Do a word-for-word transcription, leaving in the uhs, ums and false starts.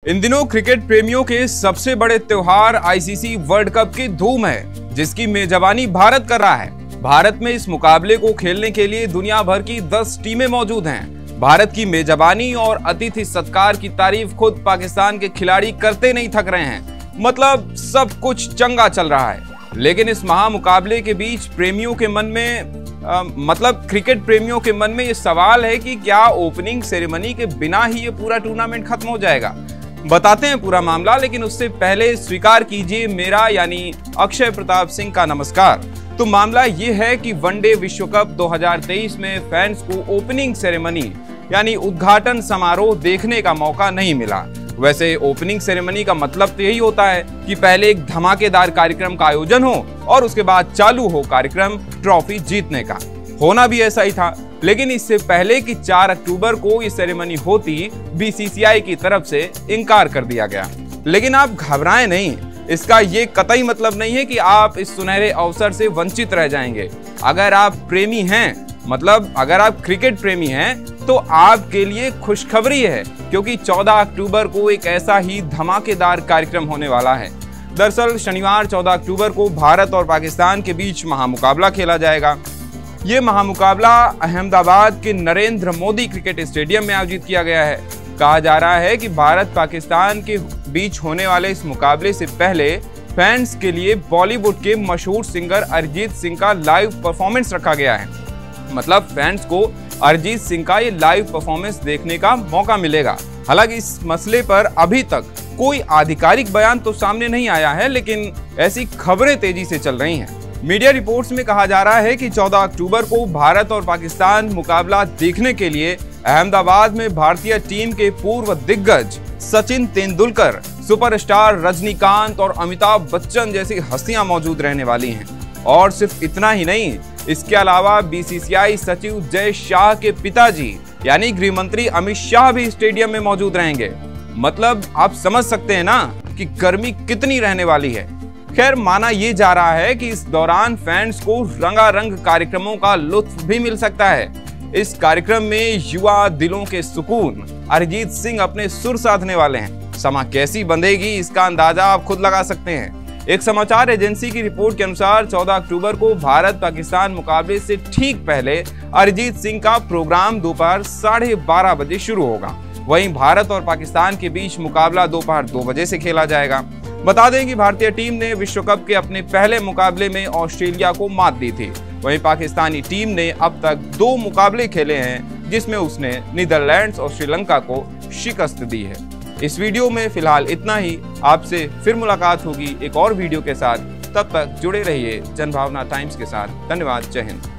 इन दिनों क्रिकेट प्रेमियों के सबसे बड़े त्योहार आईसीसी वर्ल्ड कप की धूम है, जिसकी मेजबानी भारत कर रहा है। भारत में इस मुकाबले को खेलने के लिए दुनिया भर की दस टीमें मौजूद हैं। भारत की मेजबानी और अतिथि सत्कार की तारीफ खुद पाकिस्तान के खिलाड़ी करते नहीं थक रहे हैं। मतलब सब कुछ चंगा चल रहा है। लेकिन इस महामुकाबले के बीच प्रेमियों के मन में आ, मतलब क्रिकेट प्रेमियों के मन में ये सवाल है कि क्या ओपनिंग सेरेमनी के बिना ही ये पूरा टूर्नामेंट खत्म हो जाएगा। बताते हैं पूरा मामला, लेकिन उससे पहले स्वीकार कीजिए मेरा यानी अक्षय प्रताप सिंह का नमस्कार। तो मामला ये है कि वनडे विश्व कप दो हज़ार तेईस में फैंस को ओपनिंग सेरेमनी यानी उद्घाटन समारोह देखने का मौका नहीं मिला। वैसे ओपनिंग सेरेमनी का मतलब तो यही होता है कि पहले एक धमाकेदार कार्यक्रम का आयोजन हो और उसके बाद चालू हो कार्यक्रम ट्रॉफी जीतने का। होना भी ऐसा ही था, लेकिन इससे पहले कि चार अक्टूबर को ये सेरेमनी होती, बीसीसीआई की तरफ से इनकार कर दिया गया। लेकिन आप घबराएं नहीं, इसका ये कतई मतलब नहीं है कि आप इस सुनहरे अवसर से वंचित रह जाएंगे। अगर आप प्रेमी हैं, मतलब अगर आप क्रिकेट प्रेमी हैं, तो आपके लिए खुशखबरी है, क्योंकि चौदह अक्टूबर को एक ऐसा ही धमाकेदार कार्यक्रम होने वाला है। दरअसल शनिवार चौदह अक्टूबर को भारत और पाकिस्तान के बीच महामुकाबला खेला जाएगा। ये महामुकाबला अहमदाबाद के नरेंद्र मोदी क्रिकेट स्टेडियम में आयोजित किया गया है। कहा जा रहा है कि भारत पाकिस्तान के बीच होने वाले इस मुकाबले से पहले फैंस के लिए बॉलीवुड के मशहूर सिंगर अरिजीत सिंह का लाइव परफॉर्मेंस रखा गया है। मतलब फैंस को अरिजीत सिंह का ये लाइव परफॉर्मेंस देखने का मौका मिलेगा। हालांकि इस मसले पर अभी तक कोई आधिकारिक बयान तो सामने नहीं आया है, लेकिन ऐसी खबरें तेजी से चल रही हैं। मीडिया रिपोर्ट्स में कहा जा रहा है कि चौदह अक्टूबर को भारत और पाकिस्तान मुकाबला देखने के लिए अहमदाबाद में भारतीय टीम के पूर्व दिग्गज सचिन तेंदुलकर, सुपरस्टार रजनीकांत और अमिताभ बच्चन जैसी हस्तियां मौजूद रहने वाली हैं। और सिर्फ इतना ही नहीं, इसके अलावा बीसीसीआई सचिव जय शाह के पिताजी यानी गृह मंत्री अमित शाह भी स्टेडियम में मौजूद रहेंगे। मतलब आप समझ सकते हैं ना कि गर्मी कितनी रहने वाली है। खैर, माना यह जा रहा है कि इस दौरान फैंस को रंगारंग कार्यक्रमों का लुत्फ भी मिल सकता है। इस कार्यक्रम में युवा दिलों के सुकून अरिजीत सिंह अपने सुर साधने वाले हैं। समा कैसी बंधेगी, इसका अंदाजा आप खुद लगा सकते हैं। एक समाचार एजेंसी की रिपोर्ट के अनुसार चौदह अक्टूबर को भारत पाकिस्तान मुकाबले से ठीक पहले अरिजीत सिंह का प्रोग्राम दोपहर साढ़े बारह बजे शुरू होगा। वहीं भारत और पाकिस्तान के बीच मुकाबला दोपहर दो बजे से खेला जाएगा। बता दें कि भारतीय टीम ने विश्व कप के अपने पहले मुकाबले में ऑस्ट्रेलिया को मात दी थी। वहीं पाकिस्तानी टीम ने अब तक दो मुकाबले खेले हैं, जिसमें उसने नीदरलैंड्स और श्रीलंका को शिकस्त दी है। इस वीडियो में फिलहाल इतना ही। आपसे फिर मुलाकात होगी एक और वीडियो के साथ। तब तक जुड़े रहिए जनभावना टाइम्स के साथ। धन्यवाद। जय हिंद।